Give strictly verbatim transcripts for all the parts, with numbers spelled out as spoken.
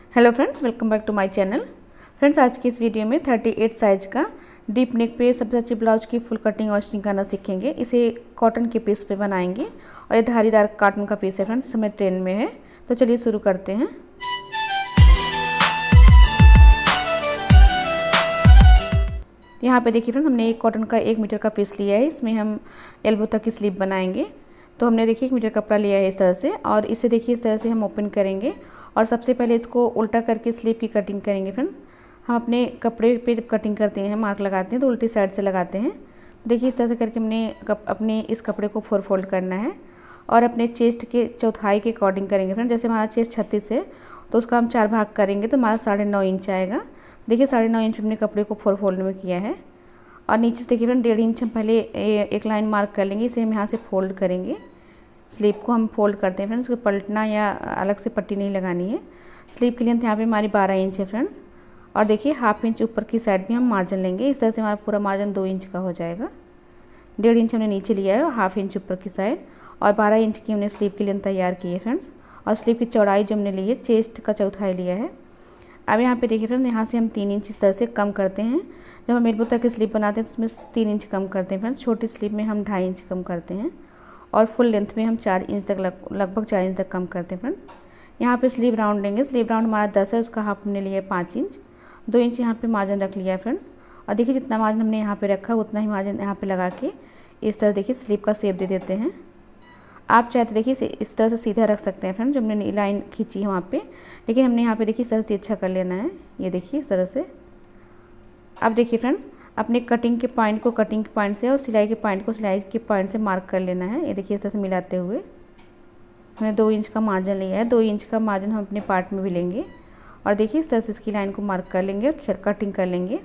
Hello friends, welcome back to my channel. Friends, आज की इस वीडियो में अड़तीस साइज का डीप नेक पे सबसे अच्छी ब्लाउज की फुल कटिंग और स्टिचिंग करना सीखेंगे। इसे कॉटन के पीस पे बनाएंगे और ये धारीदार कॉटन का पीस है फ्रेंड्स, समय ट्रेंड में है। तो चलिए शुरू करते हैं। यहाँ पे देखिए फ्रेंड्स, हमने एक कॉटन का एक मीटर का पीस लिया है। इसमें हम एल्बो तक की स्लीव बनाएंगे। तो हमने देखिए एक मीटर कपड़ा लिया है इस तरह से, और इसे देखिए इस तरह से हम ओपन करेंगे और सबसे पहले इसको उल्टा करके स्लीव की कटिंग करेंगे। फ्रेंड, हम अपने कपड़े पे जब कटिंग करते हैं, मार्क लगाते हैं, तो उल्टी साइड से लगाते हैं। देखिए इस तरह से करके हमने कप, अपने इस कपड़े को फोर फोल्ड करना है और अपने चेस्ट के चौथाई के अकॉर्डिंग करेंगे। फ्रेंड, जैसे हमारा चेस्ट छत्तीस है तो उसका हम चार भाग करेंगे तो हमारा साढ़े नौ इंच आएगा। देखिए साढ़े नौ इंच हमने कपड़े को फोर फोल्ड में किया है। और नीचे से देखिए फ्रेंड, डेढ़ इंच हम पहले एक लाइन मार्क कर लेंगे। इसे हम यहाँ से फोल्ड करेंगे। स्लीव को हम फोल्ड करते हैं फ्रेंड्स, उसको पलटना या अलग से पट्टी नहीं लगानी है। स्लीव की लेंथ यहाँ पे हमारी बारह इंच है फ्रेंड्स। और देखिए हाफ इंच ऊपर की साइड में हम मार्जिन लेंगे। इस तरह से हमारा पूरा मार्जिन दो इंच का हो जाएगा। डेढ़ इंच हमने नीचे लिया है और हाफ इंच ऊपर की साइड, और बारह इंच की हमने स्लीव की लेंथ तैयार की है फ्रेंड्स। और स्लीव की चौड़ाई जो हमने ली है, चेस्ट का चौथाई लिया है। अब यहाँ पे देखिए फ्रेंड्स, यहाँ से हम तीन इंच इस तरह से कम करते हैं। जब हम एल्बो तक की स्लीव बनाते हैं तो उसमें तीन इंच कम करते हैं फ्रेंड्स। छोटी स्लीव में हम ढाई इंच कम करते हैं और फुल लेंथ में हम चार इंच तक लग, लगभग चार इंच तक कम करते हैं फ्रेंड्स। यहाँ पे स्लीव राउंड लेंगे। स्लीव राउंड हमारा दस है, उसका हाफ हमने लिया है पाँच इंच। दो इंच यहाँ पे मार्जिन रख लिया है फ्रेंड्स। और देखिए जितना मार्जिन हमने यहाँ पे रखा उतना ही मार्जिन यहाँ पे लगा के इस तरह देखिए स्लीव का शेप दे देते हैं। आप चाहे तो देखिए इस तरह से सीधा रख सकते हैं फ्रेंड, जो हमने लाइन खींची है वहाँ पे, लेकिन हमने यहाँ पे देखिए इस तरह से अच्छा कर लेना है। ये देखिए इस तरह से। अब देखिए फ्रेंड्स, अपने कटिंग के पॉइंट को कटिंग के पॉइंट से और सिलाई के पॉइंट को सिलाई के पॉइंट से मार्क कर लेना है। ये देखिए इस तरह से मिलाते हुए हमने दो इंच का मार्जिन लिया है। दो इंच का मार्जिन हम अपने पार्ट में भी लेंगे और देखिए इस तरह से इसकी लाइन को मार्क कर लेंगे और कटिंग कर लेंगे।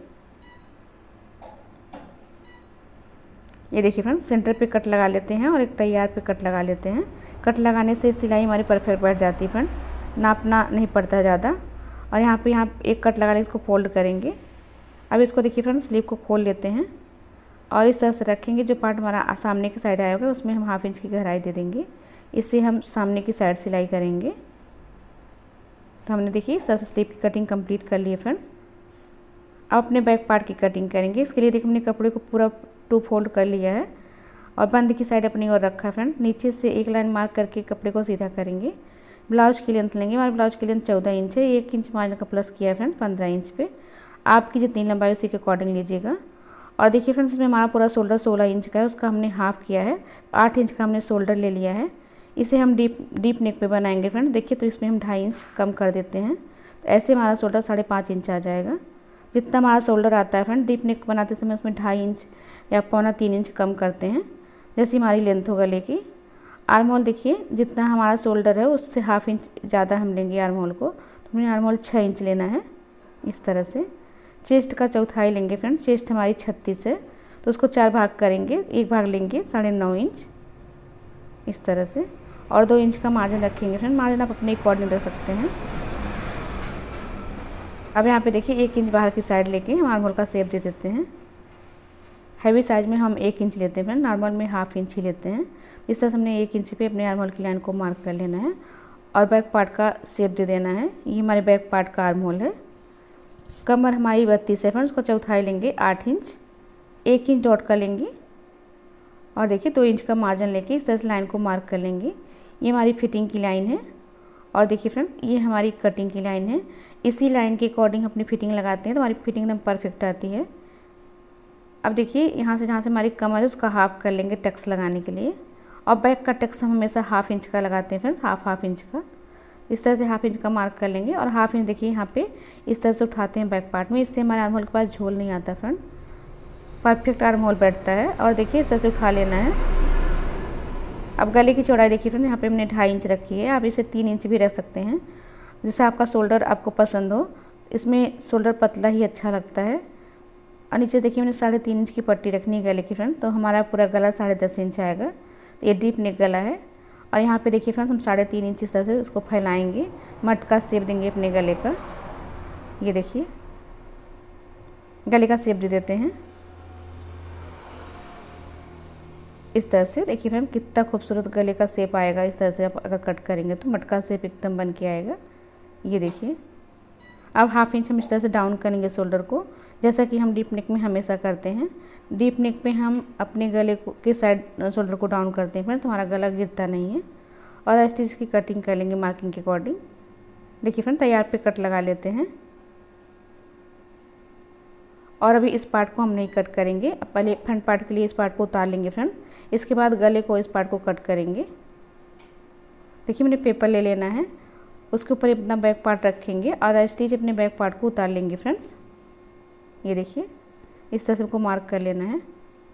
ये देखिए फ्रेंड्स, सेंटर पे कट लगा लेते हैं और एक तैयार पे कट लगा लेते हैं। कट लगाने से सिलाई हमारी परफेक्ट बैठ जाती है फ्रेंड, नापना नहीं पड़ता ज़्यादा। और यहाँ पे यहाँ एक कट लगा लें, इसको फोल्ड करेंगे। अब इसको देखिए फ्रेंड्स, स्लीव को खोल लेते हैं और इस तरह से रखेंगे। जो पार्ट हमारा सामने की साइड आएगा उसमें हम हाफ इंच की गहराई दे देंगे। इससे हम सामने की साइड सिलाई करेंगे। तो हमने देखिए इस तरह से स्लीव की कटिंग कंप्लीट कर ली है फ्रेंड्स। अब अपने बैक पार्ट की कटिंग करेंगे। इसके लिए देखिए हमने कपड़े को पूरा टू फोल्ड कर लिया है और बंद की साइड अपनी ओर रखा है फ्रेंड। नीचे से एक लाइन मार्क करके कपड़े को सीधा करेंगे। ब्लाउज की लेंथ लेंगे। हमारे ब्लाउज की लेंथ चौदह इंच है। एक इंच मार्जिन का प्लस किया है फ्रेंड, पंद्रह इंच पे। आपकी जितनी लंबाई उसी के अकॉर्डिंग लीजिएगा। और देखिए फ्रेंड्स, इसमें हमारा पूरा शोल्डर सोलह इंच का है, उसका हमने हाफ किया है। आठ इंच का हमने शोल्डर ले लिया है। इसे हम डीप डीप नेक पे बनाएंगे फ्रेंड। देखिए तो इसमें हम ढाई इंच कम कर देते हैं, तो ऐसे हमारा शोल्डर साढ़े पाँच इंच आ जाएगा। जितना हमारा शोल्डर आता है फ्रेंड, डीप नेक बनाते समय उसमें ढाई इंच या पौना तीन इंच कम करते हैं, जैसी हमारी लेंथ हो गले की। आर्म होल देखिए, जितना हमारा शोल्डर है उससे हाफ इंच ज़्यादा हम लेंगे आर्म होल को। तो हमें आर्म होल छः इंच लेना है इस तरह से। चेस्ट का चौथाई लेंगे फ्रेंड। चेस्ट हमारी छत्तीस है तो उसको चार भाग करेंगे। एक भाग लेंगे साढ़े नौ इंच इस तरह से, और दो इंच का मार्जिन रखेंगे फ्रेंड। मार्जिन आप अपने अकॉर्डिंग रख सकते हैं। अब यहाँ पे देखिए एक इंच बाहर की साइड लेके हम आर्म होल का शेप दे देते हैं। हैवी साइज में हम एक इंच लेते हैं फ्रेंड, नॉर्मल में हाफ इंच ही लेते हैं। इस तरह से हमने एक इंच पे अपने आर्म होल की लाइन को मार्क कर लेना है और बैक पार्ट का शेप दे देना है। ये हमारे बैक पार्ट का आर्म होल है। कमर हमारी बत्तीस है फ्रेंड्स, उसको चौथाई लेंगे आठ इंच। एक इंच डॉट का लेंगे और देखिए दो इंच का मार्जिन लेके इस तरह से लाइन को मार्क कर लेंगे। ये हमारी फिटिंग की लाइन है। और देखिए फ्रेंड्स, ये हमारी कटिंग की लाइन है। इसी लाइन के अकॉर्डिंग अपनी फिटिंग लगाते हैं तो हमारी फिटिंग एकदम परफेक्ट आती है। अब देखिए यहाँ से जहाँ से हमारी कमर है उसका हाफ कर लेंगे टक्स लगाने के लिए। और बैक का टक्स हम हमेशा हाफ इंच का लगाते हैं फ्रेंड्स, हाफ हाफ इंच का। इस तरह से हाफ इंच का मार्क कर लेंगे और हाफ इंच देखिए यहाँ पे इस तरह से उठाते हैं बैक पार्ट में। इससे हमारे आर्म होल के पास झोल नहीं आता फ्रेंड, परफेक्ट आर्म होल बैठता है। और देखिए इस तरह से उठा लेना है। अब गले की चौड़ाई देखिए फ्रेंड, यहाँ पे हमने ढाई इंच रखी है। आप इसे तीन इंच भी रख सकते हैं, जैसे आपका शोल्डर आपको पसंद हो। इसमें शोल्डर पतला ही अच्छा लगता है। और नीचे देखिए हमने साढ़े तीन इंच की पट्टी रखनी है गले की फ्रेंड, तो हमारा पूरा गला साढ़े दस इंच आएगा। तो ये डीप नेक गला है। और यहाँ पे देखिए फ्रेंड्स, हम साढ़े तीन इंच इस तरह से उसको फैलाएंगे, मटका शेप देंगे अपने गले का। ये देखिए गले का शेप दे देते हैं इस तरह से। देखिए फ्रेंड, कितना खूबसूरत गले का शेप आएगा। इस तरह से आप अगर कट करेंगे तो मटका शेप एकदम बन के आएगा। ये देखिए अब हाफ इंच हम इस तरह से डाउन करेंगे शोल्डर को, जैसा कि हम डीप नेक में हमेशा करते हैं। डीप नेक पे हम अपने गले को के साइड शोल्डर को डाउन करते हैं फ्रेंड्स, हमारा गला गिरता नहीं है। और स्टिच की कटिंग कर लेंगे मार्किंग के अकॉर्डिंग। देखिए फ्रेंड तैयार पे कट लगा लेते हैं। और अभी इस पार्ट को हम नहीं कट करेंगे, पहले फ्रंट पार्ट के लिए इस पार्ट को उतार लेंगे फ्रेंड, इसके बाद गले को इस पार्ट को कट करेंगे। देखिए मैंने पेपर ले लेना है, उसके ऊपर अपना बैक पार्ट रखेंगे और स्टिच अपने बैक पार्ट को उतार लेंगे फ्रेंड्स। ये देखिए इस तरह से हमको मार्क कर लेना है।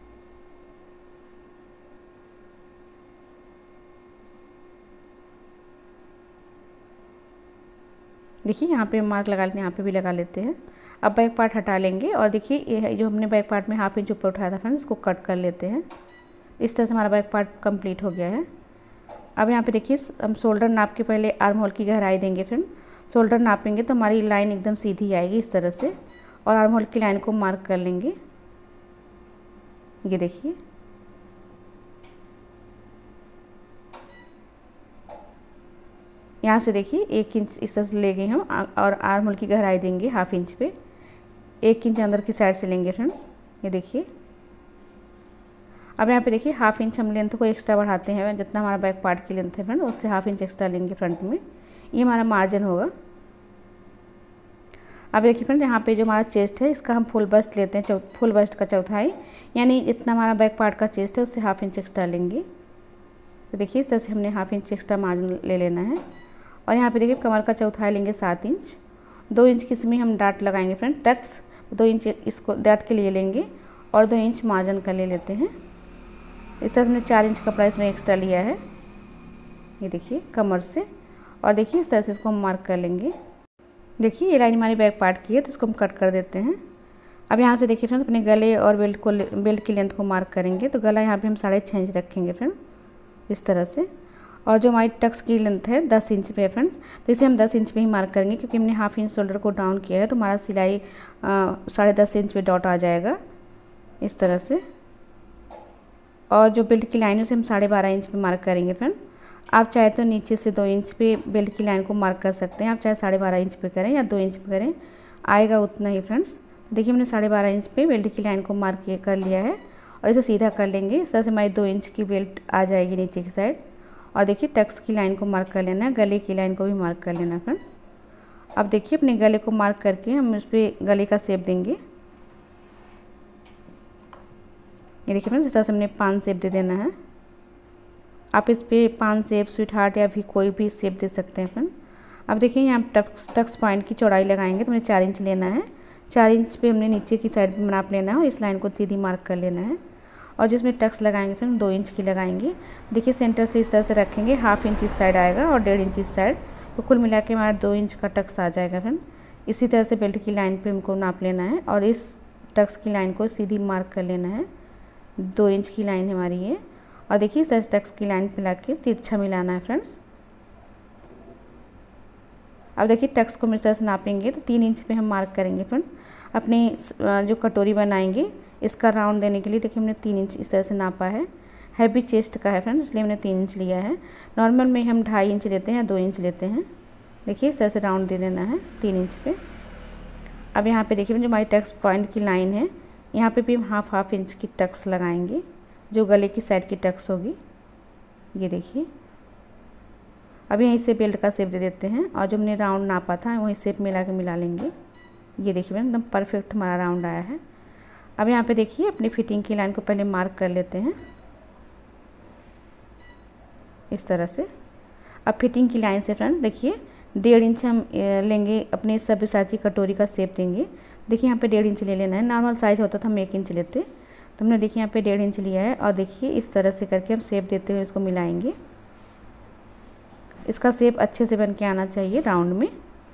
देखिए यहाँ पे मार्क लगा लेते हैं, यहाँ पे भी लगा लेते हैं। अब बैक पार्ट हटा लेंगे और देखिए ये जो हमने बैक पार्ट में हाफ इंच ऊपर उठाया था फ्रेंड्स, इसको कट कर लेते हैं। इस तरह से हमारा बैक पार्ट कंप्लीट हो गया है। अब यहाँ पे देखिए हम शोल्डर नाप के पहले आर्म होल की गहराई देंगे फ्रेंड। शोल्डर नापेंगे तो हमारी लाइन एकदम सीधी आएगी इस तरह से, और आर्म होल की लाइन को मार्क कर लेंगे। ये देखिए यहाँ से देखिए एक इंच इस तरह से ले गए हम और आर्म होल की गहराई देंगे हाफ इंच पे, एक इंच अंदर की साइड से लेंगे फ्रेंड्स। ये देखिए अब यहाँ पे देखिए हाफ इंच हम लेंथ को एक्स्ट्रा बढ़ाते हैं, जितना हमारा बैक पार्ट की लेंथ है फ्रेंड उससे हाफ इंच एक्स्ट्रा लेंगे फ्रंट में, ये हमारा मार्जिन होगा। अब देखिए फ्रेंड यहाँ पे जो हमारा चेस्ट है इसका हम फुल बस्ट लेते हैं, फुल बस्ट का चौथाई, यानी इतना हमारा बैक पार्ट का चेस्ट है उससे हाफ इंच एक्स्ट्रा लेंगे। तो देखिए इस तरह से हमने हाफ इंच एक्स्ट्रा मार्जिन ले लेना है। और यहाँ पे देखिए कमर का चौथाई लेंगे सात इंच, दो इंच की इसमें हम डाट लगाएंगे फ्रेंड, टक्स दो इंच इसको डाट के लिए लेंगे और दो इंच मार्जिन का ले लेते हैं। इस तरह हमने चार इंच कपड़ा इसमें एक्स्ट्रा लिया है, ये देखिए कमर से। और देखिए इस तरह से इसको हम मार्क कर लेंगे। देखिए ये लाइन हमारी बैक पार्ट की है तो इसको हम कट कर देते हैं। अब यहाँ से देखिए फ्रेंड अपने गले और बेल्ट को बेल्ट की लेंथ को मार्क करेंगे, तो गला यहाँ पे हम साढ़े छः इंच रखेंगे फ्रेंड इस तरह से। और जो हमारी टक्स की लेंथ है दस इंच पे है फ्रेंड्स, तो इसे हम दस इंच पे ही मार्क करेंगे, क्योंकि हमने हाफ इंच शोल्डर को डाउन किया है तो हमारा सिलाई साढ़े दस इंच पे डॉट आ जाएगा इस तरह से। और जो बेल्ट की लाइन है उसे हम साढ़े बारह इंच पे मार्क करेंगे फ्रेंड। आप चाहे तो नीचे से दो इंच पे बेल्ट की लाइन को मार्क कर सकते हैं, आप चाहे साढ़े बारह इंच पे करें या दो इंच पे करें, आएगा उतना ही फ्रेंड्स। देखिए हमने साढ़े बारह इंच पे बेल्ट की लाइन को मार्क कर लिया है और इसे सीधा कर लेंगे। इस तरह से हमारी दो इंच की बेल्ट आ जाएगी नीचे की साइड। और देखिए टक्स की लाइन को मार्क कर लेना है, गले की लाइन को भी मार्क कर लेना है फ्रेंड्स। अब देखिए अपने गले को मार्क करके हम इस पर गले का शेप देंगे। ये देखिए फ्रेंड्स इस तरह से हमने पान शेप दे देना है। आप इस पर पान शेप, स्वीट हार्ट या भी कोई भी शेप दे सकते हैं फ्रेंड। अब देखिए यहाँ टक्स टक्स पॉइंट की चौड़ाई लगाएंगे तो हमें चार इंच लेना है, चार इंच पे हमने नीचे की साइड पे नाप लेना है और इस लाइन को सीधी मार्क कर लेना है। और जिसमें टक्स लगाएंगे फ्रेंड दो इंच की लगाएंगे। देखिए सेंटर से इस तरह से रखेंगे, हाफ इंच इस साइड आएगा और डेढ़ इंच इस साइड, तो कुल मिला के हमारा दो इंच का टक्स आ जाएगा फ्रेंड। इसी तरह से बेल्ट की लाइन पे हमको नाप लेना है और इस टक्स की लाइन को सीधी मार्क कर लेना है। दो इंच की लाइन है हमारी ये। और देखिए इस टक्स की लाइन पे लाके तिरछा मिलाना है फ्रेंड्स। अब देखिए टक्स को इस तरह से नापेंगे तो तीन इंच पे हम मार्क करेंगे फ्रेंड्स। अपनी जो कटोरी बनाएंगे इसका राउंड देने के लिए देखिए हमने तीन इंच इस तरह से नापा है। हैवी चेस्ट का है फ्रेंड्स इसलिए हमने तीन इंच लिया है। नॉर्मल में हम ढाई इंच लेते हैं या दो इंच लेते हैं। देखिए इस तरह से राउंड दे देना है तीन इंच पे। अब यहाँ पे देखिए जो हमारी टक्स पॉइंट की लाइन है यहाँ पे भी हम हाफ हाफ इंच की टक्स लगाएंगे, जो गले की साइड की टक्स होगी। ये देखिए अब यहीं से बेल्ट का शेप दे देते हैं और जो हमने राउंड नापा था वही शेप मिला के मिला लेंगे। ये देखिए एकदम परफेक्ट हमारा राउंड आया है। अब यहाँ पे देखिए अपनी फिटिंग की लाइन को पहले मार्क कर लेते हैं इस तरह से। अब फिटिंग की लाइन से फ्रेंड देखिए डेढ़ इंच हम लेंगे, अपने सब्यसाची कटोरी का शेप देंगे। देखिए यहाँ पे डेढ़ इंच ले लेना है, नॉर्मल साइज होता था हम एक इंच लेते, तो हमने देखिए यहाँ पे डेढ़ इंच लिया है। और देखिए इस तरह से करके हम शेप देते हुए इसको मिलाएंगे। इसका शेप अच्छे से बन के आना चाहिए राउंड में।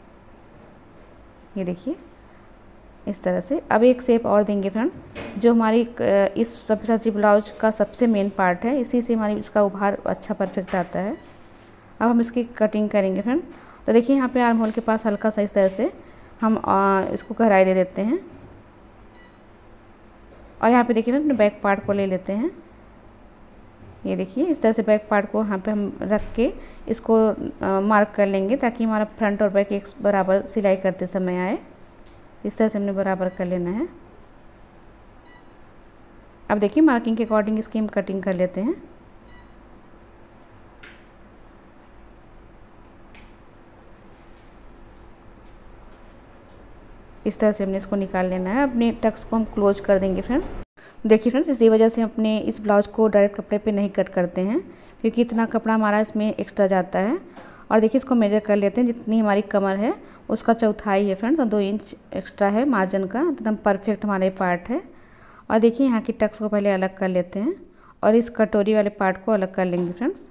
ये देखिए इस तरह से। अब एक शेप और देंगे फ्रेंड्स, जो हमारी इस सब्यसाची ब्लाउज का सबसे मेन पार्ट है, इसी से हमारी इसका उभार अच्छा परफेक्ट आता है। अब हम इसकी कटिंग करेंगे फ्रेंड। तो देखिए यहाँ पे आर्म होल के पास हल्का सा इस तरह से हम आ, इसको गहराई दे देते हैं। और यहाँ पे देखिए ना अपने बैक पार्ट को ले लेते हैं। ये देखिए इस तरह से बैक पार्ट को यहाँ पे हम रख के इसको आ, मार्क कर लेंगे ताकि हमारा फ्रंट और बैक एक बराबर सिलाई करते समय आए। इस तरह से हमने बराबर कर लेना है। अब देखिए मार्किंग के अकॉर्डिंग इसकी हम कटिंग कर लेते हैं। इस तरह से हमने इसको निकाल लेना है। अपने टक्स को हम क्लोज कर देंगे फ्रेंड्स। देखिए फ्रेंड्स, इसी वजह से हम अपने इस ब्लाउज को डायरेक्ट कपड़े पे नहीं कट करते हैं क्योंकि इतना कपड़ा हमारा इसमें एक्स्ट्रा जाता है। और देखिए इसको मेजर कर लेते हैं, जितनी हमारी कमर है उसका चौथाई है फ्रेंड्स, और दो इंच एक्स्ट्रा है मार्जिन का। एकदम परफेक्ट हमारे पार्ट है। और देखिए यहाँ की टक्स को पहले अलग कर लेते हैं और इस कटोरी वाले पार्ट को अलग कर लेंगे फ्रेंड्स।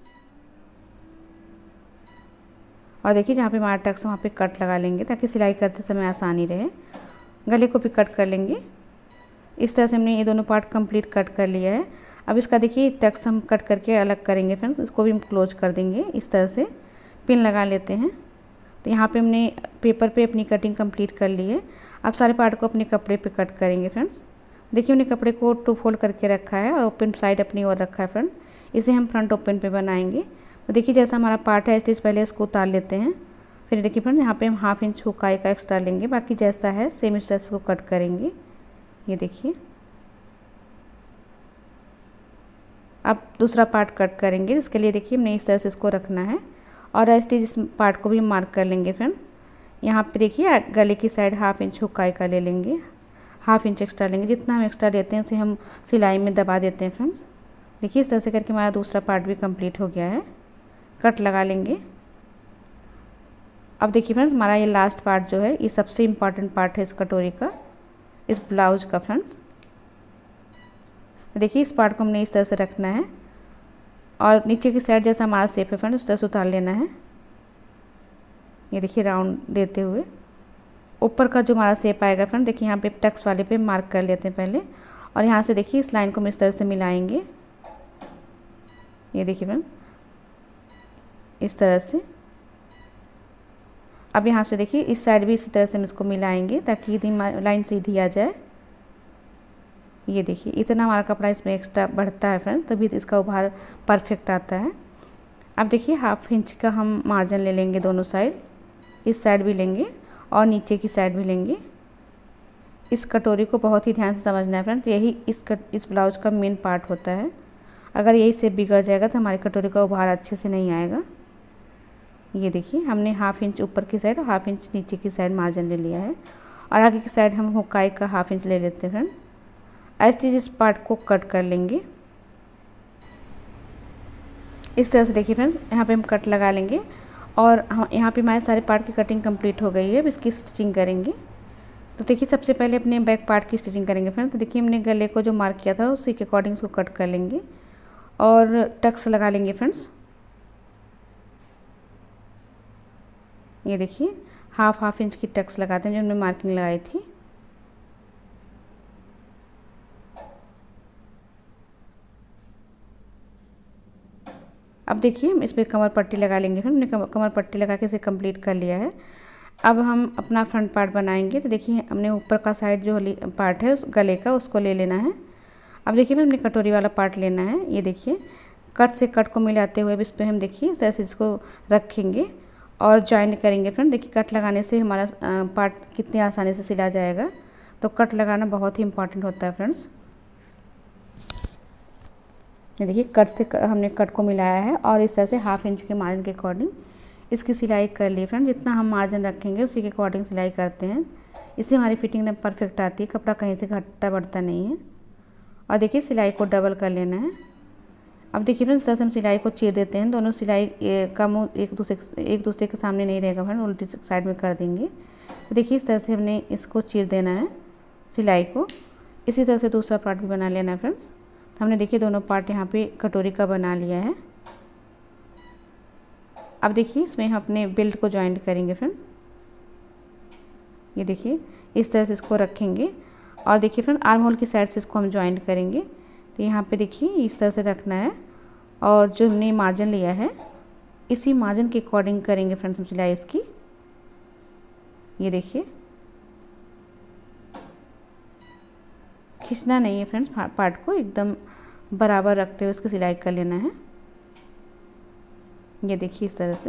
और देखिए जहाँ पे हमारा टक्स वहाँ पे कट लगा लेंगे ताकि सिलाई करते समय आसानी रहे। गले को भी कट कर लेंगे। इस तरह से हमने ये दोनों पार्ट कंप्लीट कट कर लिया है। अब इसका देखिए टक्स हम कट करके अलग करेंगे फ्रेंड्स। इसको भी हम क्लोज कर देंगे। इस तरह से पिन लगा लेते हैं। तो यहाँ पे हमने पेपर पे अपनी कटिंग कंप्लीट कर ली है। अब सारे पार्ट को अपने कपड़े पे कट करेंगे फ्रेंड्स। देखिए हमने कपड़े को टू फोल्ड करके रखा है और ओपन साइड अपनी ओर रखा है फ्रेंड। इसे हम फ्रंट ओपन पे बनाएंगे। तो देखिए जैसा हमारा पार्ट है स्टिच पहले इसको उतार लेते हैं। फिर देखिए फ्रेंड यहाँ पे हम हाफ इंच हुकाई का एक्स्ट्रा लेंगे, बाकी जैसा है सेम इस तरह से इसको कट करेंगे। ये देखिए अब दूसरा पार्ट कट करेंगे। इसके लिए देखिए हमने इस तरह से इसको रखना है और स्टिच इस पार्ट को भी मार्क कर लेंगे फ्रेंड। यहाँ पे देखिए गले की साइड हाफ इंच हुकाई का ले लेंगे, हाफ इंच एक्स्ट्रा लेंगे। जितना हम एक्स्ट्रा लेते हैं उसे हम सिलाई में दबा देते हैं फ्रेंड्स। देखिए इस तरह से करके हमारा दूसरा पार्ट भी कंप्लीट हो गया है। कट लगा लेंगे। अब देखिए फ्रेंड्स हमारा ये लास्ट पार्ट जो है ये सबसे इम्पॉर्टेंट पार्ट है इस कटोरी का, इस ब्लाउज का फ्रेंड्स। देखिए इस पार्ट को हमने इस तरह से रखना है और नीचे की साइड जैसा हमारा शेप है फ्रेंड्स उस तरह से उतार लेना है। ये देखिए राउंड देते हुए ऊपर का जो हमारा शेप आएगा फ्रेंड, देखिए यहाँ पे टक्स वाले पे मार्क कर लेते हैं पहले और यहाँ से देखिए इस लाइन को हम इस तरह से मिलाएंगे। ये देखिए फ्रेंड इस तरह से। अब यहाँ से देखिए इस साइड भी इसी तरह से हम इसको मिलाएंगे ताकि यदि लाइन सीधी आ जाए। ये देखिए इतना हमारा कपड़ा इसमें एक्स्ट्रा बढ़ता है फ्रेंड, तभी इसका उभार परफेक्ट आता है। अब देखिए हाफ इंच का हम मार्जिन ले लेंगे दोनों साइड, इस साइड भी लेंगे और नीचे की साइड भी लेंगे। इस कटोरी को बहुत ही ध्यान से समझना है फ्रेंड्स, यही इस कट इस ब्लाउज का मेन पार्ट होता है। अगर यही से बिगड़ जाएगा तो हमारी कटोरी का उभार अच्छे से नहीं आएगा। ये देखिए हमने हाफ इंच ऊपर की साइड और हाफ इंच नीचे की साइड मार्जिन ले लिया है और आगे की साइड हम हुकाई का हाफ इंच ले लेते हैं फ्रेंड। ऐसे इस पार्ट को कट कर लेंगे इस तरह से। देखिए फ्रेंड्स यहाँ पे हम कट लगा लेंगे और हम यहाँ पे हमारे सारे पार्ट की कटिंग कंप्लीट हो गई है। अब इसकी स्टिचिंग करेंगे। तो देखिए सबसे पहले अपने बैक पार्ट की स्टिचिंग करेंगे फ्रेंड्स। तो देखिए हमने गले को जो मार्क किया था उसी के अकॉर्डिंग उसको कट कर लेंगे और टक्स लगा लेंगे फ्रेंड्स। ये देखिए हाफ हाफ इंच की टक्स लगाते हैं जो हमने मार्किंग लगाई थी। अब देखिए हम इस पर कमर पट्टी लगा लेंगे। फिर हमने कमर पट्टी लगा के इसे कंप्लीट कर लिया है। अब हम अपना फ्रंट पार्ट बनाएंगे। तो देखिए हमने ऊपर का साइड जो पार्ट है उस गले का उसको ले लेना है। अब देखिए हमने कटोरी वाला पार्ट लेना है। ये देखिए कट से कट को मिलाते हुए अब इस पर हम देखिए इस तरह से इसको रखेंगे और जॉइन करेंगे फ्रेंड। देखिए कट लगाने से हमारा पार्ट कितनी आसानी से सिला जाएगा। तो कट लगाना बहुत ही इम्पॉर्टेंट होता है फ्रेंड्स। ये देखिए कट से हमने कट को मिलाया है और इस तरह से हाफ इंच के मार्जिन के अकॉर्डिंग इसकी सिलाई कर ली फ्रेंड। जितना हम मार्जिन रखेंगे उसी के अकॉर्डिंग सिलाई करते हैं। इससे हमारी फिटिंग एकदम परफेक्ट आती है, कपड़ा कहीं से घटता बढ़ता नहीं है। और देखिए सिलाई को डबल कर लेना है। अब देखिए फ्रेंड्स इस तरह से हम सिलाई को चीर देते हैं। दोनों सिलाई का मुँह एक दूसरे एक दूसरे के सामने नहीं रहेगा फ्रेंड, उल्टी साइड में कर देंगे। तो देखिए इस तरह से हमने इसको चीर देना है सिलाई को। इसी तरह से दूसरा पार्ट भी बना लेना है फ्रेंड्स। हमने देखिए दोनों पार्ट यहाँ पे कटोरी का बना लिया है। अब देखिए इसमें हम अपने बेल्ट को जॉइंट करेंगे फ्रेंड। ये देखिए इस तरह से इसको रखेंगे और देखिए फ्रेंड आर्म होल की साइड से इसको हम जॉइंट करेंगे। तो यहाँ पे देखिए इस तरह से रखना है और जो हमने मार्जिन लिया है इसी मार्जिन के अकॉर्डिंग करेंगे फ्रेंड्स हम सिलाई इसकी। ये देखिए खींचना नहीं है फ्रेंड्स पार्ट को, एकदम बराबर रखते हुए उसकी सिलाई कर लेना है। ये देखिए इस तरह से।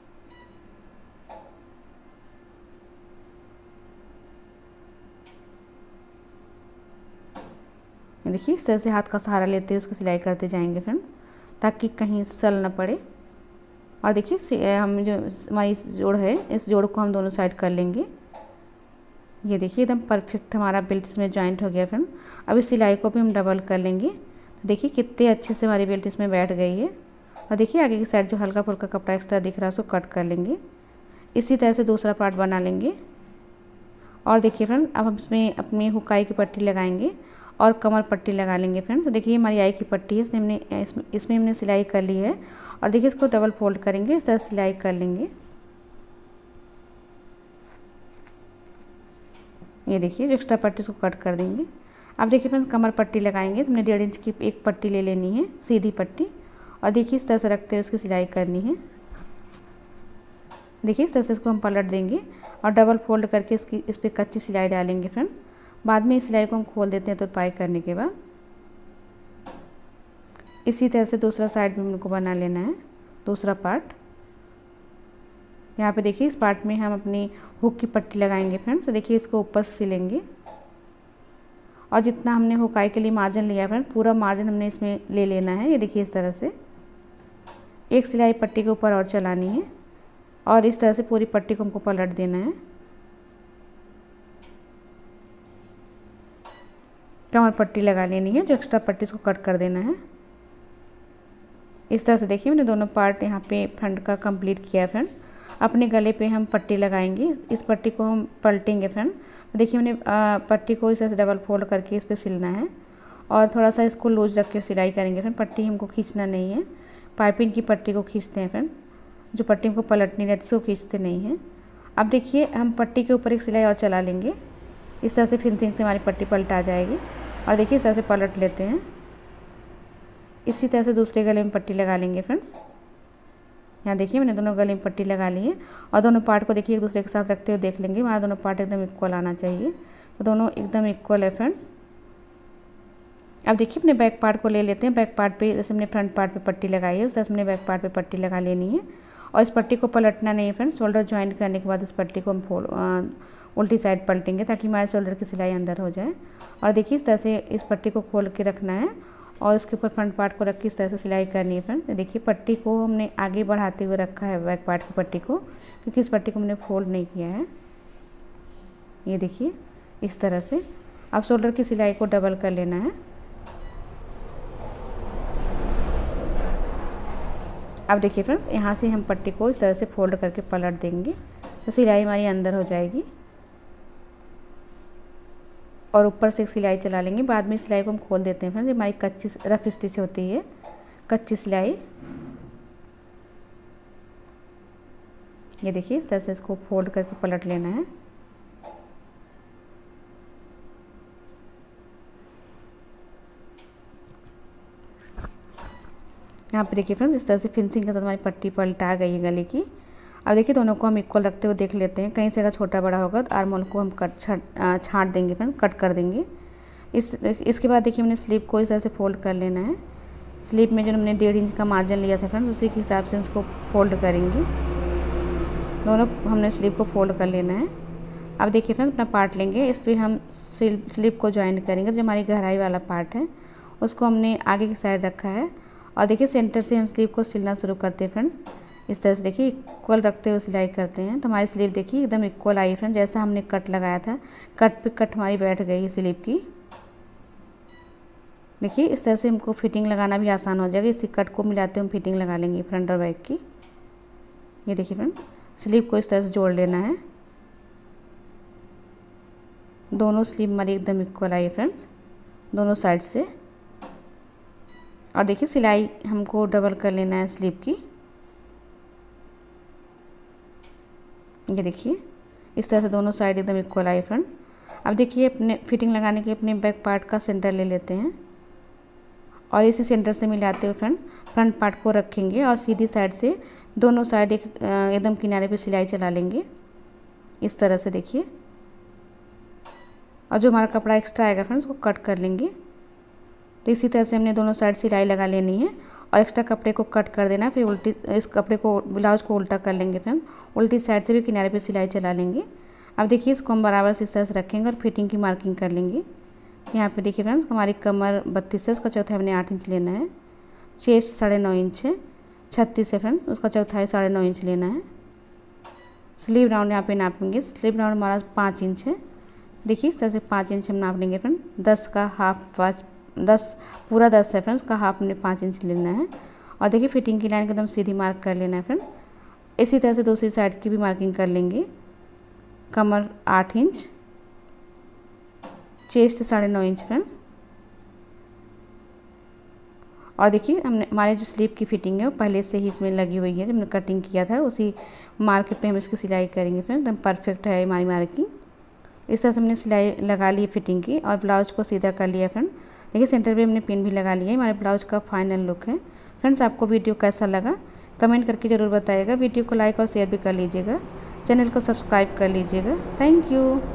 देखिए इस तरह से हाथ का सहारा लेते हुए उसकी सिलाई करते जाएंगे फ्रेंड, ताकि कहीं सल ना पड़े। और देखिए हम जो हमारी जोड़ है, इस जोड़ को हम दोनों साइड कर लेंगे। ये देखिए एकदम परफेक्ट हमारा बेल्ट इसमें जॉइंट हो गया फ्रेंड। अब इस सिलाई को भी हम डबल कर लेंगे। तो देखिए कितने अच्छे से हमारी बेल्ट इसमें बैठ गई है। और देखिए आगे की साइड जो हल्का फुल्का कपड़ा एक्स्ट्रा दिख रहा है उसको कट कर लेंगे। इसी तरह से दूसरा पार्ट बना लेंगे। और देखिए फ्रेंड अब हम इसमें अपनी हुकाई की पट्टी लगाएंगे और कमर पट्टी लगा लेंगे फ्रेंड। तो देखिए हमारी आई की पट्टी है, इसमें हमने इसमें इसमें हमने सिलाई कर ली है। और देखिए इसको डबल फोल्ड करेंगे, इस तरह सिलाई कर लेंगे। ये देखिए जो एक्स्ट्रा पट्टी उसको कट कर देंगे। अब देखिए फ्रेंड्स कमर पट्टी लगाएंगे। तो हमने डेढ़ इंच की एक पट्टी ले लेनी है, सीधी पट्टी। और देखिए इस तरह से रखते हुए उसकी सिलाई करनी है। देखिए इस तरह से इसको हम पलट देंगे और डबल फोल्ड करके इसकी इस पर कच्ची सिलाई डालेंगे फ्रेंड। बाद में इस सिलाई को हम खोल देते हैं तुरपाई करने के बाद। इसी तरह से दूसरा साइड में हमको बना लेना है, दूसरा पार्ट। यहाँ पे देखिए इस पार्ट में हम अपनी हुक की पट्टी लगाएंगे फ्रेंड्स। तो देखिए इसको ऊपर से सिलेंगे और जितना हमने हुकाई के लिए मार्जिन लिया फ्रेंड, पूरा मार्जिन हमने इसमें ले लेना है। ये देखिए इस तरह से एक सिलाई पट्टी के ऊपर और चलानी है और इस तरह से पूरी पट्टी को हमको पलट देना है। कमर पट्टी लगा लेनी है, जो एक्स्ट्रा पट्टी इसको कट कर देना है। इस तरह से देखिए मैंने दोनों पार्ट यहाँ पे फ्रंट का कंप्लीट किया फ्रेंड। अपने गले पे हम पट्टी लगाएंगे, इस पट्टी को हम पलटेंगे फ्रेंड। तो देखिए मैंने पट्टी को इस तरह से डबल फोल्ड करके इस पर सिलना है और थोड़ा सा इसको लूज रख के सिलाई करेंगे फ्रेंड। पट्टी हमको खींचना नहीं है, पाइपिंग की पट्टी को खींचते हैं फ्रेंड, जो पट्टी को पलटनी रहती है उसको खींचते नहीं हैं। अब देखिए हम पट्टी के ऊपर एक सिलाई और चला लेंगे। इस तरह से फिनिशिंग से हमारी पट्टी पलट आ जाएगी। और देखिए इस तरह से पलट लेते हैं। इसी तरह से दूसरे गले में पट्टी लगा लेंगे फ्रेंड्स। यहाँ देखिए मैंने दोनों गले में पट्टी लगा ली है और दोनों पार्ट को देखिए एक दूसरे के साथ रखते हुए देख लेंगे, हमारा दोनों पार्ट एकदम इक्वल आना चाहिए। तो दोनों एकदम इक्वल है फ्रेंड्स। अब देखिए अपने बैक पार्ट को ले लेते हैं। बैक पार्ट पे जैसे हमने फ्रंट पार्ट पे पट्टी लगाई है, उस तरह से हमने बैक पार्ट पे पट्टी लगा लेनी है। और इस पट्टी को पलटना नहीं है फ्रेंड्स। शोल्डर ज्वाइंट करने के बाद इस पट्टी को हम फोल्ड उल्टी साइड पलटेंगे ताकि हमारे शोल्डर की सिलाई अंदर हो जाए। और देखिए इस तरह से इस पट्टी को खोल के रखना है और उसके ऊपर फ्रंट पार्ट को रख के इस तरह से सिलाई करनी है फ्रेंड। देखिए पट्टी को हमने आगे बढ़ाते हुए रखा है बैक पार्ट की पट्टी को, क्योंकि इस पट्टी को हमने फोल्ड नहीं किया है। ये देखिए इस तरह से। अब शोल्डर की सिलाई को डबल कर लेना है। अब देखिए फ्रेंड्स यहाँ से हम पट्टी को इस तरह से फोल्ड करके पलट देंगे तो सिलाई हमारी अंदर हो जाएगी और ऊपर से एक सिलाई चला लेंगे। बाद में सिलाई को हम खोल देते हैं फ्रेंड्स। ये हमारी कच्ची रफ स्टिच होती है, कच्ची सिलाई। ये देखिए इस तरह से इसको फोल्ड करके पलट लेना है। यहाँ पे देखिए फ्रेंड्स इस तरह से फिनिशिंग के साथ हमारी पट्टी पलटा गई है गले की। अब देखिए दोनों को हम इक्वल रखते हुए देख लेते हैं। कहीं से अगर छोटा बड़ा होगा तो आर्म होल को हम कट छाँट देंगे फ्रेंड, कट कर देंगे। इस इसके बाद देखिए हमने स्लीव को इस तरह से फोल्ड कर लेना है। स्लीव में जो हमने डेढ़ इंच का मार्जिन लिया था फ्रेंड्स, उसी के हिसाब से उसको फोल्ड करेंगे। दोनों हमने स्लीव को फोल्ड कर लेना है। अब देखिए फ्रेंड्स अपना पार्ट लेंगे, इस पर हम स्लीव को ज्वाइन करेंगे। जो हमारी गहराई वाला पार्ट है उसको हमने आगे की साइड रखा है और देखिए सेंटर से हम स्लीव को सिलना शुरू करते हैं फ्रेंड्स। इस तरह से देखिए इक्वल रखते हुए सिलाई करते हैं तो हमारी स्लीव देखिए एकदम इक्वल आई फ्रेंड। जैसा हमने कट लगाया था, कट पे कट हमारी बैठ गई है स्लीव की। देखिए इस तरह से हमको फिटिंग लगाना भी आसान हो जाएगा। इसी कट को मिलाते हम फिटिंग लगा लेंगे फ्रंट और बैक की। ये देखिए फ्रेंड स्लीव को इस तरह से जोड़ लेना है। दोनों स्लीव हमारी एकदम इक्वल आई फ्रेंड्स, दोनों साइड से। और देखिए सिलाई हमको डबल कर लेना है स्लीव की। ये देखिए इस तरह से दोनों साइड एकदम इक्वल आई फ्रेंड। अब देखिए अपने फिटिंग लगाने के अपने बैक पार्ट का सेंटर ले लेते हैं और इसी सेंटर से मिलाते हुए फ्रेंड फ्रंट पार्ट को रखेंगे और सीधी साइड से दोनों साइड एक एकदम किनारे पे सिलाई चला लेंगे इस तरह से देखिए। और जो हमारा कपड़ा एक्स्ट्रा आएगा फ्रेंड्स उसको कट कर लेंगे। तो इसी तरह से हमने दोनों साइड सिलाई लगा लेनी है और एक्स्ट्रा कपड़े को कट कर देना है। फिर उल्टी इस कपड़े को ब्लाउज को उल्टा कर लेंगे फ्रेंड, उल्टी साइड से भी किनारे पे सिलाई चला लेंगे। अब देखिए इसको हम बराबर से इस तरह से रखेंगे और फिटिंग की मार्किंग कर लेंगे। यहाँ पे देखिए फ्रेंड्स हमारी कमर बत्तीस है, उसका चौथाई हमने आठ इंच लेना है। चेस्ट साढ़े नौ इंच है, छत्तीस है फ्रेंड्स, उसका चौथाई साढ़े नौ इंच लेना है। स्लीव राउंड यहाँ पे नापेंगे, स्लीव राउंड हमारा पाँच इंच है। देखिए इस तरह से पाँच इंच हम नाप लेंगे फ्रेंड। दस का हाफ पाँच दस पूरा दस है फ्रेंड्स, उसका हाफ हमने पाँच इंच लेना है। और देखिए फिटिंग की लाइन एकदम सीधी मार्क कर लेना है फ्रेंड। इसी तरह से दूसरी साइड की भी मार्किंग कर लेंगे। कमर आठ इंच, चेस्ट साढ़े नौ इंच फ्रेंड्स। और देखिए हमने हमारे जो स्लीव की फिटिंग है वो पहले से ही इसमें लगी हुई है, जब हमने कटिंग किया था उसी मार्क पे हम इसकी सिलाई करेंगे फ्रेंड्स। एकदम परफेक्ट है हमारी मार्किंग। इस तरह से हमने सिलाई लगा ली फिटिंग की और ब्लाउज को सीधा कर लिया फ्रेंड। देखिए सेंटर पे हमने पिन भी लगा लिया है। हमारे ब्लाउज का फाइनल लुक है। फ्रेंड्स आपको वीडियो कैसा लगा कमेंट करके ज़रूर बताइएगा। वीडियो को लाइक और शेयर भी कर लीजिएगा, चैनल को सब्सक्राइब कर लीजिएगा। Thank you.